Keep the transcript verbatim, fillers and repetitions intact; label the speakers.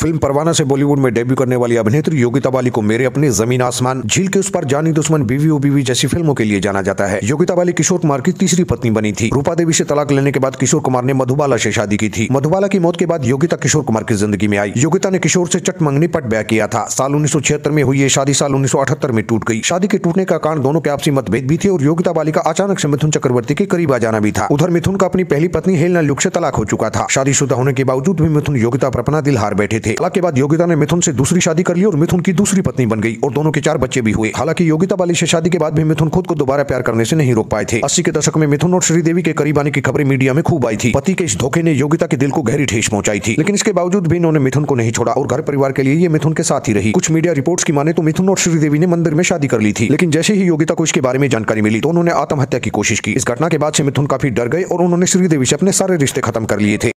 Speaker 1: Film परवाना से बॉलीवुड में debut करने वाली अभिनेत्री योगिता बाली को मेरे अपने, जमीन आसमान, झील के उस पार, जानी दुश्मन, बीवी ओ बीवी जैसी फिल्मों के लिए जाना जाता है। योगिता बाली किशोर कुमार की तीसरी पत्नी बनी थी। रूपा देवी से तलाक लेने के बाद किशोर कुमार ने मधुबाला से शादी की थी। मधुबाला की मौत के बाद योगिता किशोर कुमार की जिंदगी में आई। योगिता ने किशोर से चट मंगनी पट ब्याह किया था। साल उन्नीस सौ छिहत्तर में हुई ये शादी साल उन्नीस सौ अठहत्तर में टूट गई। शादी के टूटने का कारण दोनों के आपसी मतभेद भी थे और योगिता बाली का अचानक से मिथुन चक्रवर्ती के करीब आ जाना भी था। उधर मिथुन का अपनी पहली पत्नी हेलेना ल्यूक से तलाक हो चुका था। शादीशुदा होने के बावजूद भी मिथुन योगिता पर अपना दिल हार बैठे थे। तलाक के बाद योगिता ने मिथुन से दूसरी शादी कर ली और मिथुन की दूसरी पत्नी बन गई और दोनों के चार बच्चे भी हुए। हालांकि योगिता बाली से शादी के बाद भी मिथुन खुद को दोबारा प्यार करने से नहीं रोक पाए थे। अस्सी के दशक में मिथुन और श्रीदेवी के करीब आने की खबरें मीडिया में खूब आई थी। पति के इस धोखे ने योगिता के दिल को गहरी ठेस पहुंचाई थी, लेकिन इसके बावजूद भी इन्होंने मिथुन को नहीं छोड़ा और घर परिवार के लिए ये मिथुन के साथ ही रही। कुछ मीडिया रिपोर्ट्स की माने तो मिथुन और श्रीदेवी ने मंदिर में शादी कर ली थी, लेकिन जैसे ही योगिता को इसके बारे में जानकारी मिली तो उन्होंने आत्महत्या की कोशिश की। इस घटना के बाद से मिथुन काफी डर गए और उन्होंने श्रीदेवी से अपने सारे रिश्ते खत्म कर लिए थे।